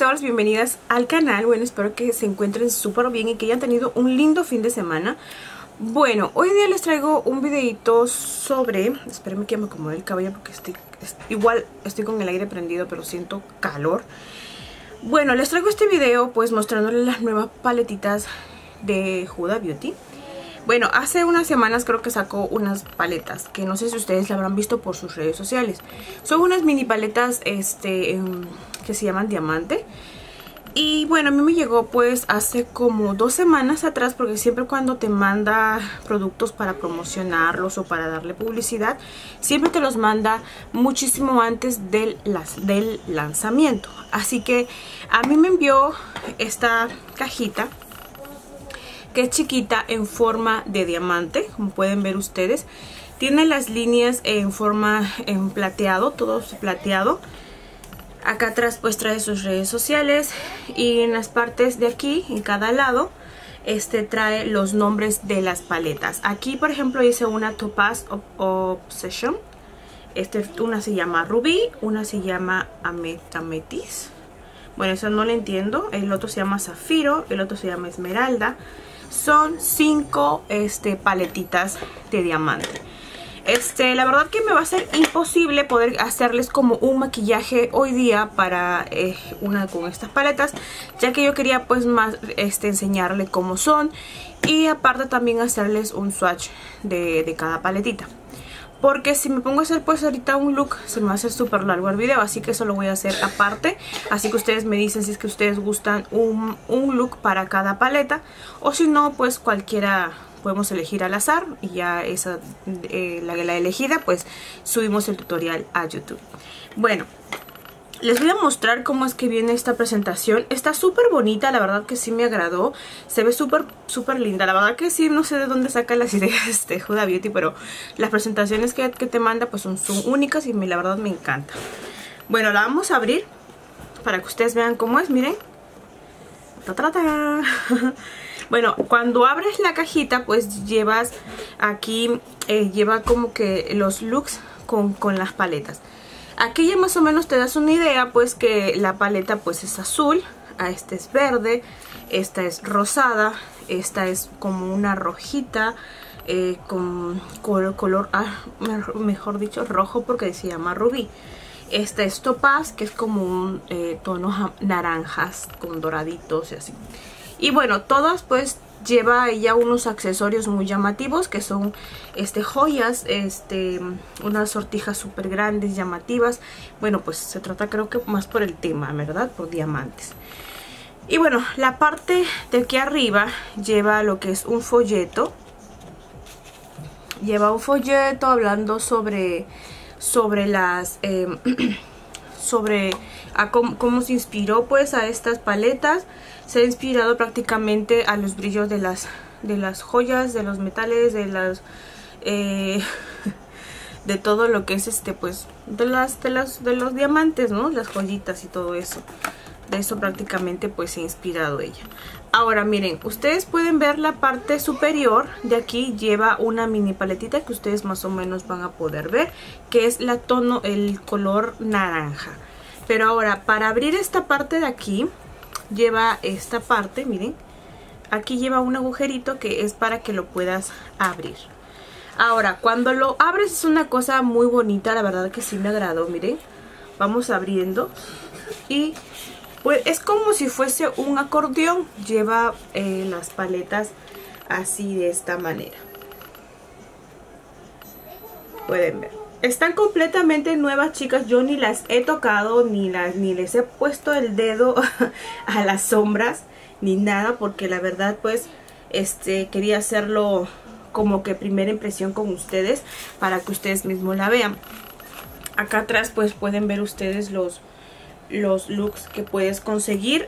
todas? Bienvenidas al canal. Bueno, espero que se encuentren súper bien y que hayan tenido un lindo fin de semana. Bueno, hoy día les traigo un videito sobre... Espérenme que me acomode el cabello porque igual estoy con el aire prendido, pero siento calor. Bueno, les traigo este video pues mostrándoles las nuevas paletitas de Huda Beauty. Bueno, hace unas semanas creo que sacó unas paletas que no sé si ustedes la habrán visto por sus redes sociales. Son unas mini paletas que se llaman Diamante. Y bueno, a mí me llegó pues hace como 2 semanas atrás, porque siempre cuando te manda productos para promocionarlos o para darle publicidad, siempre te los manda muchísimo antes del lanzamiento. Así que a mí me envió esta cajita, que es chiquita, en forma de diamante, como pueden ver ustedes. Tiene las líneas en forma en plateado, todo plateado. Acá atrás pues trae sus redes sociales y en las partes de aquí, en cada lado, trae los nombres de las paletas. Aquí por ejemplo hice una Topaz Obsession. Una se llama Rubí, una se llama Amethyst. Bueno, eso no lo entiendo. El otro se llama Zafiro, el otro se llama Esmeralda. Son 5 paletitas de diamante. La verdad que me va a ser imposible poder hacerles como un maquillaje hoy día para una con estas paletas, ya que yo quería pues más enseñarle cómo son y aparte también hacerles un swatch de cada paletita. Porque si me pongo a hacer pues ahorita un look se me va a hacer súper largo el video, así que eso lo voy a hacer aparte. Así que ustedes me dicen si es que ustedes gustan un look para cada paleta, o si no pues cualquiera podemos elegir al azar y ya esa la elegida pues subimos el tutorial a YouTube. Bueno, les voy a mostrar cómo es que viene esta presentación. Está súper bonita, la verdad que sí me agradó. Se ve súper linda. La verdad que sí, no sé de dónde saca las ideas de Huda Beauty, pero las presentaciones que te manda pues son únicas y la verdad me encanta. Bueno, la vamos a abrir para que ustedes vean cómo es, miren. ¡Ta-ta-ta! Bueno, cuando abres la cajita pues llevas aquí, lleva como que los looks con las paletas. Aquí ya más o menos te das una idea pues que la paleta pues es azul, esta es verde, esta es rosada, esta es como una rojita con color, mejor dicho rojo porque se llama rubí. Esta es topaz, que es como un tonos naranjas con doraditos y así. Y bueno, todas pues lleva ella unos accesorios muy llamativos que son joyas, unas sortijas súper grandes, llamativas. Bueno, pues se trata creo que más por el tema, ¿verdad? Por diamantes. Y bueno, la parte de aquí arriba lleva lo que es un folleto. Lleva un folleto hablando sobre las... cómo se inspiró pues a estas paletas. Se ha inspirado prácticamente a los brillos de las joyas, de los metales, de todo lo que es pues de los diamantes, ¿no? Las joyitas y todo eso. De eso prácticamente pues se ha inspirado ella. Ahora miren, ustedes pueden ver la parte superior de aquí, lleva una mini paletita que ustedes más o menos van a poder ver, que es el color naranja. Pero ahora para abrir esta parte de aquí, lleva esta parte, miren, aquí lleva un agujerito que es para que lo puedas abrir. Ahora cuando lo abres es una cosa muy bonita, la verdad que sí me agradó, miren. Vamos abriendo y pues es como si fuese un acordeón. Lleva las paletas así de esta manera. Pueden ver. Están completamente nuevas, chicas. Yo ni las he tocado, ni les he puesto el dedo a las sombras, ni nada, porque la verdad pues quería hacerlo como que primera impresión con ustedes, para que ustedes mismos la vean. Acá atrás pues pueden ver ustedes los looks que puedes conseguir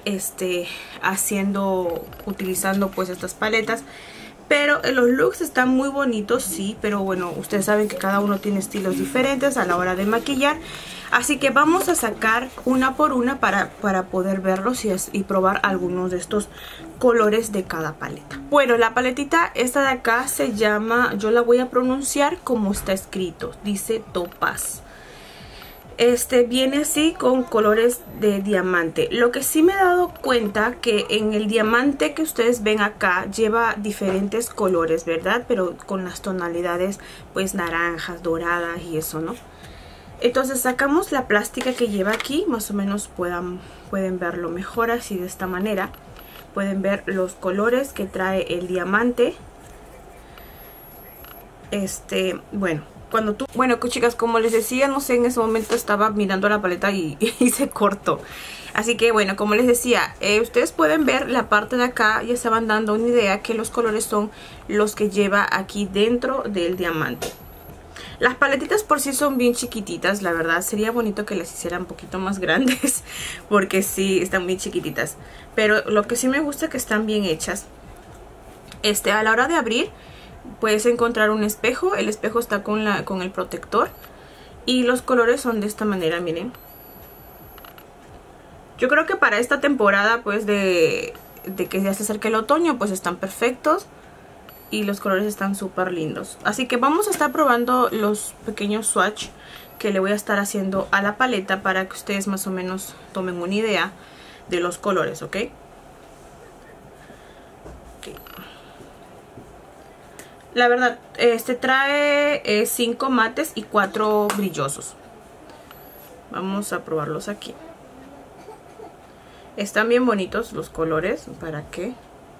utilizando pues estas paletas. Pero los looks están muy bonitos, sí, pero bueno, ustedes saben que cada uno tiene estilos diferentes a la hora de maquillar. Así que vamos a sacar una por una para poder verlos y probar algunos de estos colores de cada paleta. Bueno, la paletita esta de acá se llama, yo la voy a pronunciar como está escrito, dice Topaz. Viene así con colores de diamante. Lo que sí me he dado cuenta que en el diamante que ustedes ven acá lleva diferentes colores, ¿verdad? Pero con las tonalidades pues naranjas, doradas y eso, ¿no? Entonces sacamos la plástica que lleva aquí, más o menos pueden verlo mejor así de esta manera. Pueden ver los colores que trae el diamante. Bueno, chicas, como les decía, no sé, en ese momento estaba mirando la paleta y se cortó. Así que bueno, como les decía, ustedes pueden ver la parte de acá, ya se van dando una idea que los colores son los que lleva aquí dentro del diamante. Las paletitas por sí son bien chiquititas, la verdad sería bonito que las hicieran un poquito más grandes porque sí, están bien chiquititas. Pero lo que sí me gusta es que están bien hechas. A la hora de abrir puedes encontrar un espejo, el espejo está con el protector y los colores son de esta manera, miren. Yo creo que para esta temporada pues de que ya se acerca el otoño pues están perfectos. Y los colores están súper lindos. Así que vamos a estar probando los pequeños swatch que le voy a estar haciendo a la paleta para que ustedes más o menos tomen una idea de los colores, ¿ok? La verdad, trae 5 mates y 4 brillosos. Vamos a probarlos aquí. Están bien bonitos los colores. ¿Para qué?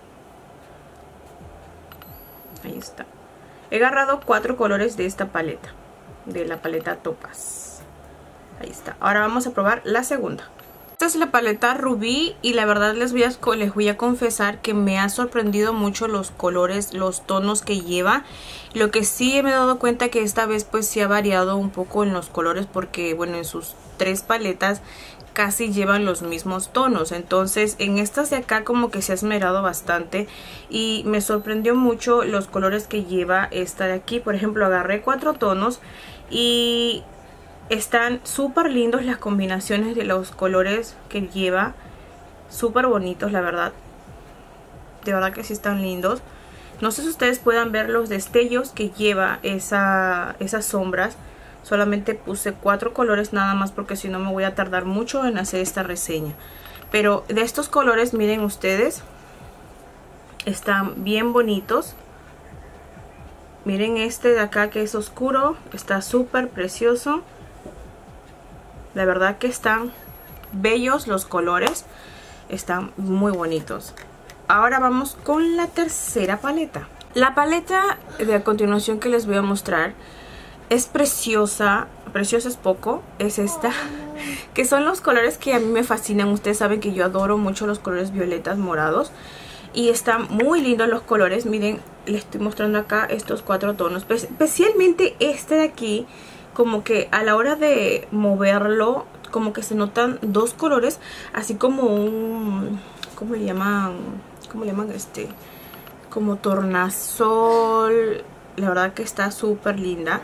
Ahí está. He agarrado 4 colores de esta paleta, de la paleta Topaz. Ahí está. Ahora vamos a probar la segunda. Esta es la paleta Rubí y la verdad les voy a confesar que me ha sorprendido mucho los colores, los tonos que lleva. Lo que sí me he dado cuenta que esta vez pues sí ha variado un poco en los colores porque bueno, en sus 3 paletas casi llevan los mismos tonos. Entonces en estas de acá como que se ha esmerado bastante y me sorprendió mucho los colores que lleva esta de aquí. Por ejemplo, agarré 4 tonos y están súper lindos las combinaciones de los colores que lleva. Súper bonitos, la verdad. De verdad que sí están lindos. No sé si ustedes puedan ver los destellos que lleva esas sombras. Solamente puse 4 colores nada más porque si no me voy a tardar mucho en hacer esta reseña. Pero de estos colores, miren ustedes, están bien bonitos. Miren este de acá que es oscuro, está súper precioso. La verdad que están bellos los colores, están muy bonitos. Ahora vamos con la tercera paleta. La paleta de a continuación que les voy a mostrar es preciosa, preciosa es poco, es esta, que son los colores que a mí me fascinan. Ustedes saben que yo adoro mucho los colores violetas, morados, y están muy lindos los colores. Miren, les estoy mostrando acá estos 4 tonos, especialmente este de aquí, como que a la hora de moverlo, como que se notan 2 colores, así como un, ¿cómo le llaman? ¿Cómo le llaman como tornasol. La verdad que está súper linda.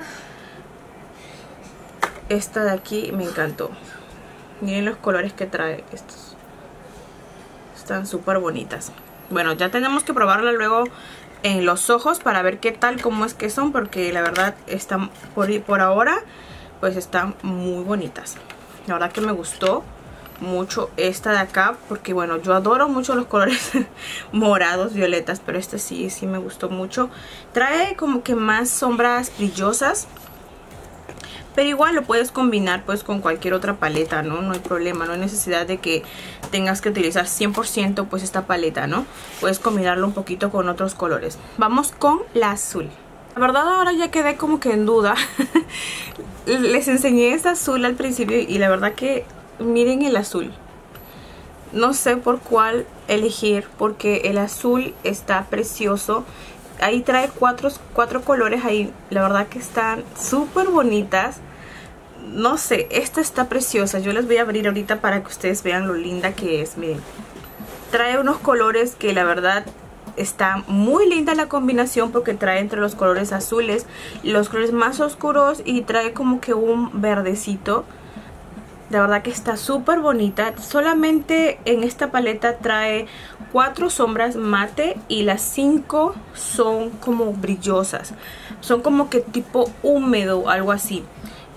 Esta de aquí me encantó. Miren los colores que trae estos. Están súper bonitas. Bueno, ya tenemos que probarla luego en los ojos para ver qué tal, cómo es que son, porque la verdad están por ahora pues están muy bonitas. La verdad que me gustó mucho esta de acá porque bueno, yo adoro mucho los colores morados, violetas, pero este sí me gustó mucho. Trae como que más sombras brillosas, pero igual lo puedes combinar pues con cualquier otra paleta, ¿no? No hay problema, no hay necesidad de que tengas que utilizar 100% pues esta paleta, ¿no? Puedes combinarlo un poquito con otros colores. Vamos con la azul. La verdad ahora ya quedé como que en duda. Les enseñé esta azul al principio y la verdad que miren el azul. No sé por cuál elegir porque el azul está precioso. Ahí trae cuatro colores ahí. La verdad que están súper bonitas. No sé, esta está preciosa. Yo les voy a abrir ahorita para que ustedes vean lo linda que es. Miren, trae unos colores que la verdad está muy linda la combinación porque trae entre los colores azules, los colores más oscuros y trae como que un verdecito. La verdad que está súper bonita. Solamente en esta paleta trae 4 sombras mate y las 5 son como brillosas. Son como que tipo húmedo, algo así.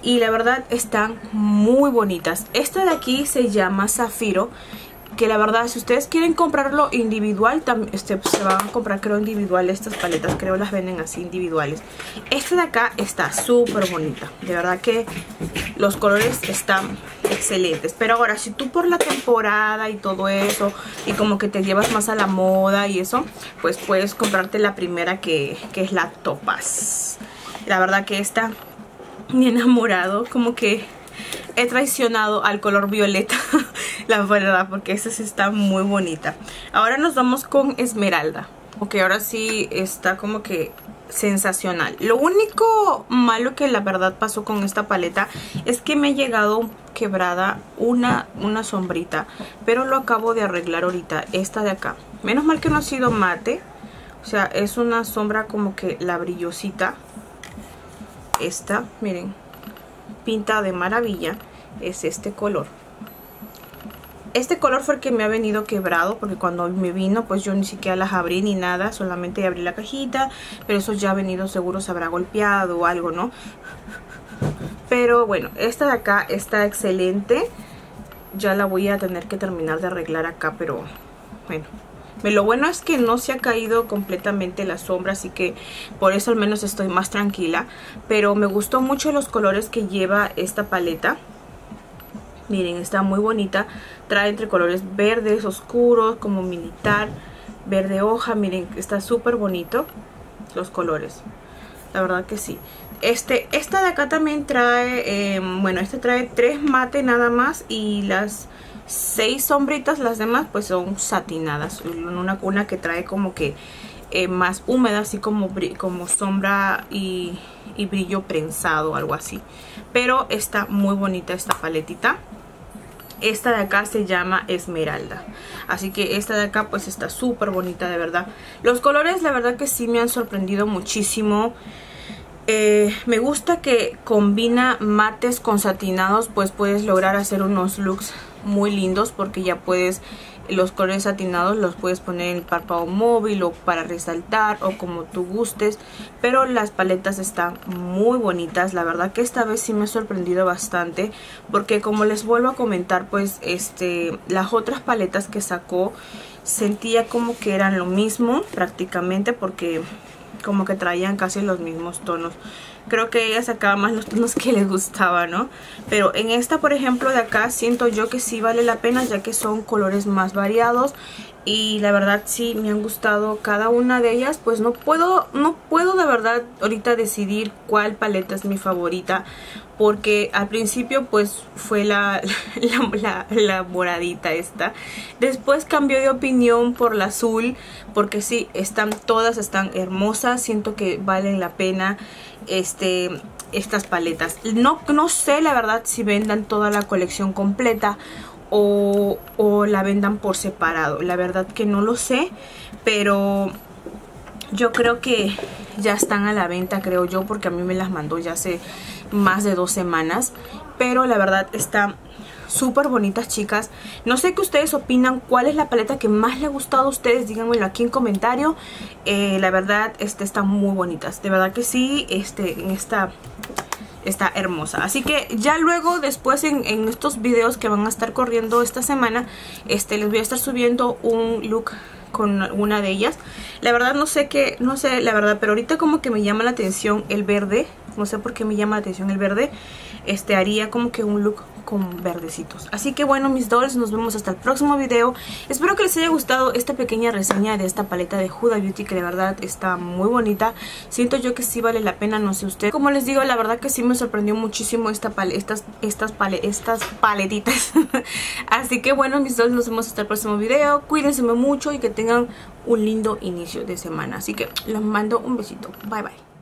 y la verdad están muy bonitas. Esta de aquí se llama Zafiro, que la verdad si ustedes quieren comprarlo individual, se van a comprar creo individual estas paletas, creo las venden así individuales. Esta de acá está súper bonita, de verdad que los colores están excelentes. Pero ahora si tú por la temporada y todo eso y como que te llevas más a la moda y eso, pues puedes comprarte la primera que es la Topaz. La verdad que está mi enamorado, como que he traicionado al color violeta, la verdad, porque esta sí está muy bonita. Ahora nos vamos con Esmeralda. Ok, ahora sí está como que sensacional. Lo único malo que la verdad pasó con esta paleta es que me ha llegado quebrada una sombrita, pero lo acabo de arreglar ahorita. Esta de acá, menos mal que no ha sido mate, o sea, es una sombra como que la brillosita. Esta, miren, pinta de maravilla. Es este color. Este color fue el que me ha venido quebrado, porque cuando me vino pues yo ni siquiera las abrí ni nada, solamente abrí la cajita, pero eso ya ha venido, seguro se habrá golpeado o algo, ¿no? Pero bueno, esta de acá está excelente. Ya la voy a tener que terminar de arreglar acá, pero bueno. Lo bueno es que no se ha caído completamente la sombra, así que por eso al menos estoy más tranquila. Pero me gustó mucho los colores que lleva esta paleta. Miren, está muy bonita. Trae entre colores verdes oscuros, como militar, verde hoja. Miren, está súper bonito los colores. La verdad que sí. Esta de acá también trae, bueno, esta trae 3 mate nada más y las 6 sombritas, las demás pues son satinadas. Una que trae como que más húmeda, así como sombra y brillo prensado, algo así. Pero está muy bonita esta paletita. Esta de acá se llama Esmeralda. Así que esta de acá pues está súper bonita, de verdad. Los colores la verdad que sí me han sorprendido muchísimo. Me gusta que combina mates con satinados, pues puedes lograr hacer unos looks muy lindos, porque ya puedes, los colores satinados los puedes poner en el párpado móvil o para resaltar o como tú gustes. Pero las paletas están muy bonitas, la verdad que esta vez sí me ha sorprendido bastante, porque como les vuelvo a comentar, pues las otras paletas que sacó sentía como que eran lo mismo prácticamente, porque como que traían casi los mismos tonos. Creo que ella sacaba más los tonos que les gustaba, ¿no? Pero en esta, por ejemplo, de acá, siento yo que sí vale la pena, ya que son colores más variados. Y la verdad sí me han gustado cada una de ellas. Pues no puedo de verdad ahorita decidir cuál paleta es mi favorita, porque al principio pues fue la moradita esta. Después cambió de opinión por la azul, porque sí, todas están hermosas. Siento que valen la pena estas paletas. No sé la verdad si vendan toda la colección completa o la vendan por separado. La verdad que no lo sé, pero yo creo que ya están a la venta, creo yo, porque a mí me las mandó ya hace más de 2 semanas. Pero la verdad están súper bonitas, chicas. No sé qué ustedes opinan, cuál es la paleta que más les ha gustado a ustedes, díganmelo aquí en comentario. La verdad están muy bonitas, de verdad que sí. Está hermosa. Así que ya luego, después en estos videos que van a estar corriendo esta semana, les voy a estar subiendo un look con una de ellas. La verdad no sé la verdad, pero ahorita como que me llama la atención el verde. No sé por qué me llama la atención el verde. Haría como que un look con verdecitos. Así que bueno, mis dolls, nos vemos hasta el próximo video. Espero que les haya gustado esta pequeña reseña de esta paleta de Huda Beauty, que de verdad está muy bonita. Siento yo que sí vale la pena, no sé usted. Como les digo, la verdad que sí me sorprendió muchísimo estas paletitas. Así que bueno, mis dolls, nos vemos hasta el próximo video. Cuídense mucho y que tengan un lindo inicio de semana. Así que les mando un besito. Bye bye.